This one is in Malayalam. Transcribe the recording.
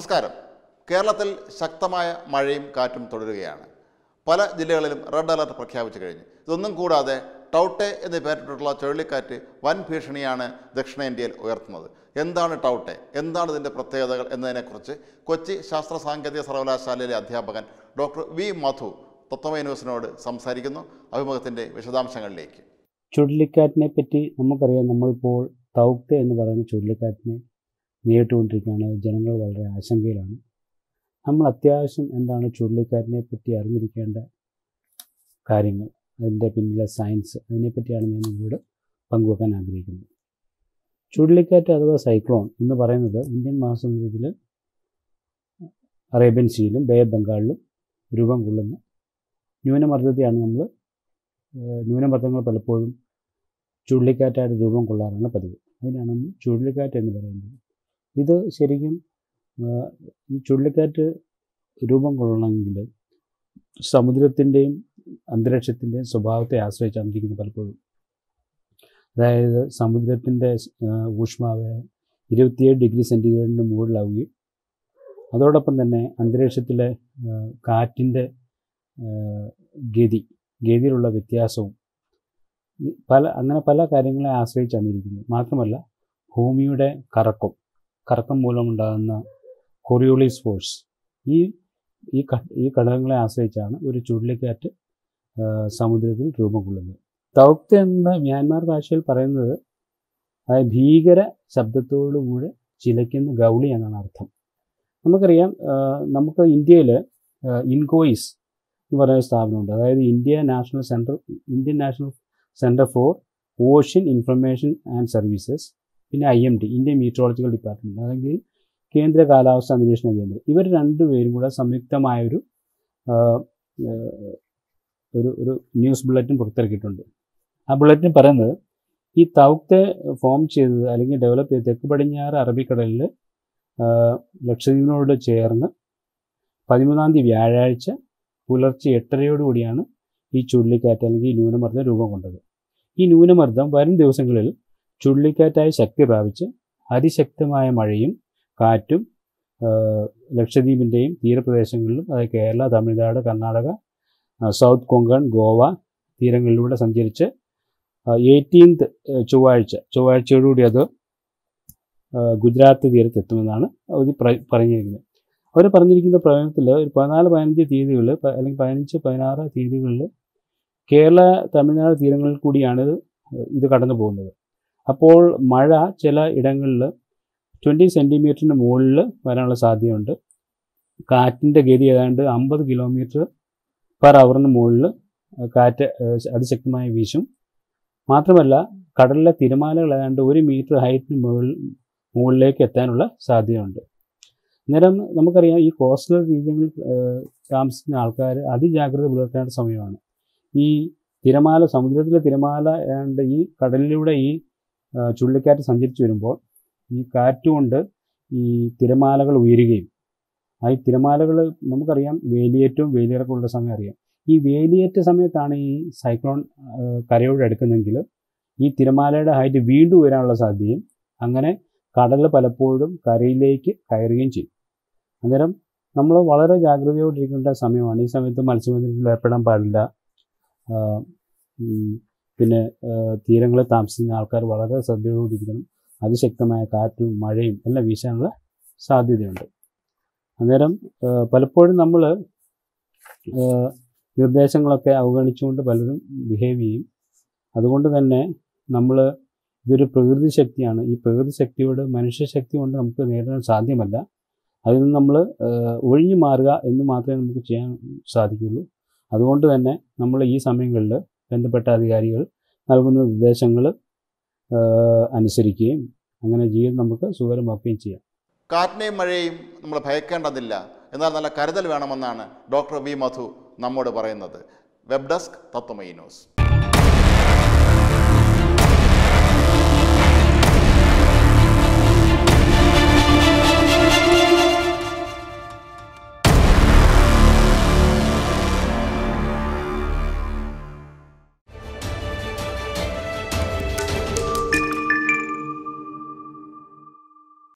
നമസ്കാരം. കേരളത്തിൽ ശക്തമായ മഴയും കാറ്റും തുടരുകയാണ്. പല ജില്ലകളിലും റെഡ് അലർട്ട് പ്രഖ്യാപിച്ചു കഴിഞ്ഞു. ഇതൊന്നും കൂടാതെ ടൗട്ടെ എന്ന് പേരിട്ടിട്ടുള്ള ചുഴലിക്കാറ്റ് വൻ ഭീഷണിയാണ് ദക്ഷിണേന്ത്യയിൽ ഉയർത്തുന്നത്. എന്താണ് ടൗട്ടെ, എന്താണ് ഇതിൻ്റെ പ്രത്യേകതകൾ എന്നതിനെക്കുറിച്ച് കൊച്ചി ശാസ്ത്ര സാങ്കേതിക സർവകലാശാലയിലെ അധ്യാപകൻ ഡോക്ടർ വി മധു തത്വമൈ ന്യൂസിനോട് സംസാരിക്കുന്നു. അഭിമുഖത്തിൻ്റെ വിശദാംശങ്ങളിലേക്ക്. ചുഴലിക്കാറ്റിനെ പറ്റി നമുക്കറിയാം. നമ്മളിപ്പോൾ ടൗട്ടെ എന്ന് പറയുന്ന ചുഴലിക്കാറ്റിനെ നേരിട്ടുകൊണ്ടിരിക്കുകയാണ്. ജനങ്ങൾ വളരെ ആശങ്കയിലാണ്. നമ്മൾ അത്യാവശ്യം എന്താണ് ചുഴലിക്കാറ്റിനെ പറ്റി അറിഞ്ഞിരിക്കേണ്ട കാര്യങ്ങൾ, അതിൻ്റെ പിന്നിലെ സയൻസ്, അതിനെപ്പറ്റിയാണ് ഞാൻ നിങ്ങളോട് പങ്കുവെക്കാൻ ആഗ്രഹിക്കുന്നത്. ചുഴലിക്കാറ്റ് അഥവാ സൈക്ലോൺ എന്ന് പറയുന്നത് ഇന്ത്യൻ മഹാസമുദ്രത്തിൽ അറേബ്യൻ സീയിലും ബേ ഓഫ് ബംഗാളിലും രൂപം കൊള്ളുന്ന ന്യൂനമർദ്ദത്തെയാണ് ന്യൂനമർദ്ദങ്ങൾ പലപ്പോഴും ചുഴലിക്കാറ്റായിട്ട് രൂപം കൊള്ളാറാണ് പതിവ്. അതിനാണ് നമ്മൾ ചുഴലിക്കാറ്റ് എന്ന് പറയുന്നത്. ഇത് ശരിക്കും ഈ ചുഴലിക്കാറ്റ് രൂപം കൊള്ളണമെങ്കിൽ സമുദ്രത്തിൻ്റെയും അന്തരീക്ഷത്തിൻ്റെയും സ്വഭാവത്തെ ആശ്രയിച്ചാണ് ഇരിക്കുന്നത് പലപ്പോഴും. അതായത് സമുദ്രത്തിൻ്റെ ഊഷ്മാവ് 27 ഡിഗ്രി സെൻറ്റിഗ്രേഡിന് മുകളിലാവുകയും അതോടൊപ്പം തന്നെ അന്തരീക്ഷത്തിലെ കാറ്റിൻ്റെ ഗതിയിലുള്ള വ്യത്യാസവും അങ്ങനെ പല കാര്യങ്ങളെ ആശ്രയിച്ചാണ് ഇരിക്കുന്നത്. മാത്രമല്ല ഭൂമിയുടെ കറക്കം മൂലമുണ്ടാകുന്ന കൊറിയോളിസ് ഫോഴ്സ്, ഈ ഘടകങ്ങളെ ആശ്രയിച്ചാണ് ഒരു ചുഴലിക്കാറ്റ് സമുദ്രത്തിൽ രൂപം കൊള്ളുന്നത്. ടൗട്ടെ എന്ന മ്യാൻമാർ ഭാഷയിൽ പറയുന്നത് അതായത് ഭീകര ശബ്ദത്തോടുകൂടെ ചിലയ്ക്കുന്ന ഗൗളി എന്നാണ് അർത്ഥം. നമുക്കറിയാം, നമുക്ക് ഇന്ത്യയിൽ ഇൻകോയിസ് എന്ന് പറയുന്ന സ്ഥാപനമുണ്ട്. അതായത് Indian National Centre for Ocean Information and Services, പിന്നെ IMD, ഇന്ത്യൻ മീറ്ററോളജിക്കൽ ഡിപ്പാർട്ട്മെൻറ്റ്, അല്ലെങ്കിൽ കേന്ദ്ര കാലാവസ്ഥാ നിരീക്ഷണ കേന്ദ്രം. ഇവർ രണ്ടുപേരും കൂടെ സംയുക്തമായൊരു ഒരു ന്യൂസ് ബുള്ളറ്റിൻ പുറത്തിറക്കിയിട്ടുണ്ട്. ആ ബുള്ളറ്റിൻ പറയുന്നത് ഈ ടൗട്ടെ ഫോം ചെയ്തത് അല്ലെങ്കിൽ ഡെവലപ്പ് ചെയ്ത് തെക്ക് പടിഞ്ഞാറ് അറബിക്കടലിൽ ലക്ഷദ്വീപിനോട് ചേർന്ന് 13-ാം തീയതി വ്യാഴാഴ്ച പുലർച്ചെ 8:30 ഈ ചുഴലിക്കാറ്റ് അല്ലെങ്കിൽ ഈ ന്യൂനമർദ്ദം രൂപം കൊണ്ടത്. ഈ ന്യൂനമർദ്ദം വരും ദിവസങ്ങളിൽ ചുഴലിക്കാറ്റായി ശക്തി പ്രാപിച്ച് അതിശക്തമായ മഴയും കാറ്റും ലക്ഷദ്വീപിൻ്റെയും തീരപ്രദേശങ്ങളിലും, അതായത് കേരള, തമിഴ്നാട്, കർണാടക, സൗത്ത് കൊങ്കൺ, ഗോവ തീരങ്ങളിലൂടെ സഞ്ചരിച്ച് 18th ചൊവ്വാഴ്ചയോടുകൂടി അത് ഗുജറാത്ത് തീരത്തെത്തുമെന്നാണ് അവർ പറഞ്ഞിരിക്കുന്നത്. അവർ പറഞ്ഞിരിക്കുന്ന പ്രവചനത്തിൽ ഒരു 14-15 തീയതികളിൽ അല്ലെങ്കിൽ 15-16 തീയതികളിൽ കേരള, തമിഴ്നാട് തീരങ്ങളിൽ കൂടിയാണ് ഇത് കടന്നു പോകുന്നത്. അപ്പോൾ മഴ ചില ഇടങ്ങളിൽ 20 സെൻറ്റിമീറ്ററിന് മുകളിൽ വരാനുള്ള സാധ്യതയുണ്ട്. കാറ്റിൻ്റെ ഗതി ഏതാണ്ട് 50 km/h മുകളിൽ കാറ്റ് അതിശക്തമായി വീശും. മാത്രമല്ല കടലിലെ തിരമാലകൾ ഏതാണ്ട് 1 മീറ്റർ ഹൈറ്റിന് മുകളിലേക്ക് എത്താനുള്ള സാധ്യതയുണ്ട്. അന്നേരം നമുക്കറിയാം, ഈ കോസ്റ്റൽ റീജിയനിൽ താമസിക്കുന്ന ആൾക്കാർ അതിജാഗ്രത പുലർത്തേണ്ട സമയമാണ്. ഈ സമുദ്രത്തിലെ തിരമാല ഏതാണ്ട് ഈ കടലിലൂടെ ഈ ചുഴലിക്കാറ്റ് സഞ്ചരിച്ചു വരുമ്പോൾ ഈ കാറ്റുകൊണ്ട് ഈ തിരമാലകൾ ഉയരുകയും ഈ തിരമാലകൾ നമുക്കറിയാം വേലിയേറ്റവും വേലിയിറക്കമുള്ള സമയം അറിയാം. ഈ വേലിയേറ്റ സമയത്താണ് ഈ സൈക്ലോൺ കരയോട് അടുക്കുന്നതെങ്കിൽ ഈ തിരമാലയുടെ ഹൈറ്റ് വീണ്ടും ഉയരാനുള്ള സാധ്യതയും അങ്ങനെ കടൽ പലപ്പോഴും കരയിലേക്ക് കയറുകയും ചെയ്യും. അന്നേരം നമ്മൾ വളരെ ജാഗ്രതയോടിരിക്കേണ്ട സമയമാണ്. ഈ സമയത്ത് മത്സ്യബന്ധനത്തിൽ ഏർപ്പെടാൻ പാടില്ല. പിന്നെ തീരങ്ങളിൽ താമസിക്കുന്ന ആൾക്കാർ വളരെ ശ്രദ്ധയോടുകൂടിയിരിക്കണം. അതിശക്തമായ കാറ്റും മഴയും എല്ലാം വീശാനുള്ള സാധ്യതയുണ്ട്. അന്നേരം പലപ്പോഴും നമ്മൾ നിർദ്ദേശങ്ങളൊക്കെ അവഗണിച്ചുകൊണ്ട് പലരും ബിഹേവ് ചെയ്യും. അതുകൊണ്ട് തന്നെ ഇതൊരു പ്രകൃതി ശക്തിയാണ്. ഈ പ്രകൃതി ശക്തിയോട് മനുഷ്യശക്തി കൊണ്ട് നമുക്ക് നേരിടാൻ സാധ്യമല്ല. അതിൽ നിന്ന് നമ്മൾ ഒഴിഞ്ഞു മാറുക എന്ന് മാത്രമേ നമുക്ക് ചെയ്യാൻ സാധിക്കുകയുള്ളൂ. അതുകൊണ്ട് തന്നെ നമ്മൾ ഈ സമയങ്ങളിൽ ബന്ധപ്പെട്ട അധികാരികൾ നൽകുന്ന നിർദ്ദേശങ്ങൾ അനുസരിക്കുകയും അങ്ങനെ ജീവിതം നമുക്ക് സുഖകരമാക്കുകയും ചെയ്യാം. കാറ്റിനെയും മഴയെയും നമ്മൾ ഭയക്കേണ്ടതില്ല, എന്നാൽ നല്ല കരുതൽ വേണമെന്നാണ് ഡോക്ടർ വി മധു നമ്മോട് പറയുന്നത്. Web desk Tatwamayi news.